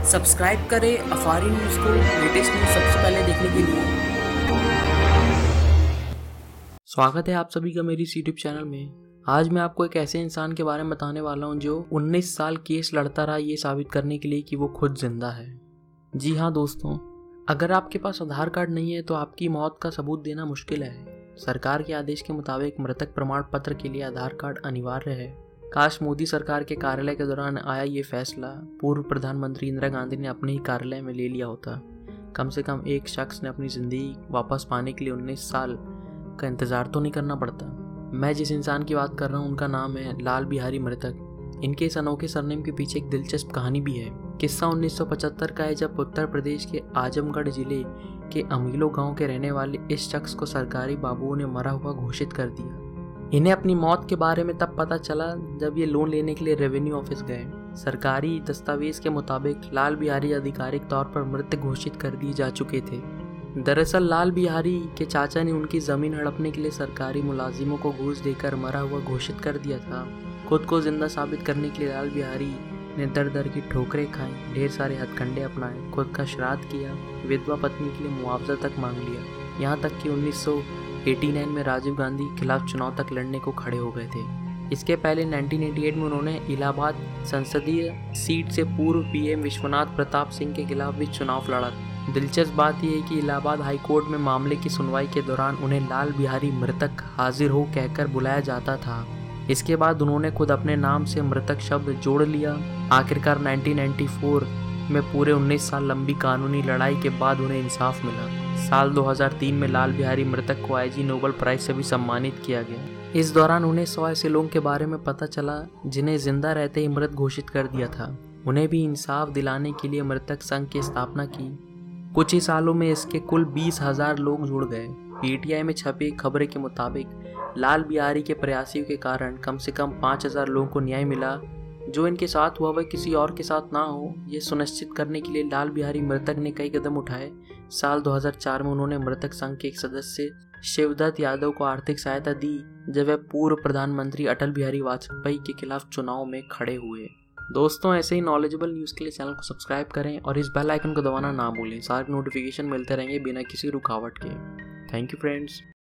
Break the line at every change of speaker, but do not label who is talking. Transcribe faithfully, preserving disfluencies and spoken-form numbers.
Subscribe करें अफारी news को लेटेस्ट न्यूज़ सबसे पहले देखने के लिए। स्वागत है आप सभी का मेरी यूट्यूब चैनल में। आज मैं आपको एक ऐसे इंसान के बारे में बताने वाला हूं जो उन्नीस साल केस लड़ता रहा ये साबित करने के लिए कि वो खुद जिंदा है। जी हाँ दोस्तों, अगर आपके पास आधार कार्ड नहीं है तो आपकी मौत का सबूत देना मुश्किल है। सरकार के आदेश के मुताबिक मृतक प्रमाण पत्र के लिए आधार कार्ड अनिवार्य है। काश मोदी सरकार के कार्यालय के दौरान आया ये फैसला पूर्व प्रधानमंत्री इंदिरा गांधी ने अपने ही कार्यालय में ले लिया होता। कम से कम एक शख्स ने अपनी जिंदगी वापस पाने के लिए उन्नीस साल का इंतजार तो नहीं करना पड़ता। मैं जिस इंसान की बात कर रहा हूँ उनका नाम है लाल बिहारी मृतक। इनके इस अनोखे सरनेम के पीछे एक दिलचस्प कहानी भी है। किस्सा उन्नीस सौ पचहत्तर का है, जब उत्तर प्रदेश के आजमगढ़ जिले के अमीलो गांव के रहने वाले इस शख्स को सरकारी बाबुओं ने मरा हुआ घोषित कर दिया। इन्हें अपनी मौत के बारे में तब पता चला जब ये लोन लेने के लिए रेवेन्यू ऑफिस गए। सरकारी दस्तावेज के मुताबिक लाल बिहारी आधिकारिक तौर पर मृत घोषित कर दिए जा चुके थे। दरअसल लाल बिहारी के चाचा ने उनकी जमीन हड़पने के लिए सरकारी मुलाजिमों को घूस देकर मरा हुआ घोषित कर दिया था। खुद को जिंदा साबित करने के लिए लाल बिहारी ने दर दर की ठोकरें खाई, ढेर सारे हथकंडे अपनाए, खुद का श्राद्ध किया, विधवा पत्नी के लिए मुआवजा तक मांग लिया। यहाँ तक कि उन्नीस सौ नवासी में राजीव गांधी के खिलाफ चुनाव तक लड़ने को खड़े हो गए थे। इसके पहले उन्नीस सौ अट्ठासी में उन्होंने इलाहाबाद संसदीय सीट से पूर्व पीएम विश्वनाथ प्रताप सिंह के खिलाफ भी चुनाव लड़ा। दिलचस्प बात यह है कि इलाहाबाद हाईकोर्ट में मामले की सुनवाई के दौरान उन्हें लाल बिहारी मृतक हाजिर हो कहकर बुलाया जाता था। इसके बाद उन्होंने खुद अपने नाम से मृतक शब्द जोड़ लिया। आखिरकार उन्नीस सौ चौरानवे में पूरे उन्नीस साल लंबी कानूनी लड़ाई के बाद उन्हें इंसाफ मिला। साल दो हज़ार तीन में लाल बिहारी मृतक को आईजी नोबेल प्राइज से भी सम्मानित किया गया। इस दौरान उन्हें सौ ऐसे लोगों के बारे में पता चला जिन्हें जिंदा रहते ही मृत घोषित कर दिया था। उन्हें भी इंसाफ दिलाने के लिए मृतक संघ की स्थापना की। कुछ ही सालों में इसके कुल बीस हजार लोग जुड़ गए। पीटीआई में छपी खबरें के मुताबिक लाल बिहारी के प्रयासों के कारण कम से कम पाँच हजार लोगों को न्याय मिला। जो इनके साथ हुआ वह किसी और के साथ ना हो, ये सुनिश्चित करने के लिए लाल बिहारी मृतक ने कई कदम उठाए। साल दो हज़ार चार में उन्होंने मृतक संघ के एक सदस्य शिवदत्त यादव को आर्थिक सहायता दी जब वह पूर्व प्रधानमंत्री अटल बिहारी वाजपेयी के खिलाफ चुनाव में खड़े हुए। दोस्तों, ऐसे ही नॉलेजेबल न्यूज़ के लिए चैनल को सब्सक्राइब करें और इस बेल आइकन को दबाना ना भूलें। सारे नोटिफिकेशन मिलते रहेंगे बिना किसी रुकावट के। Thank you friends.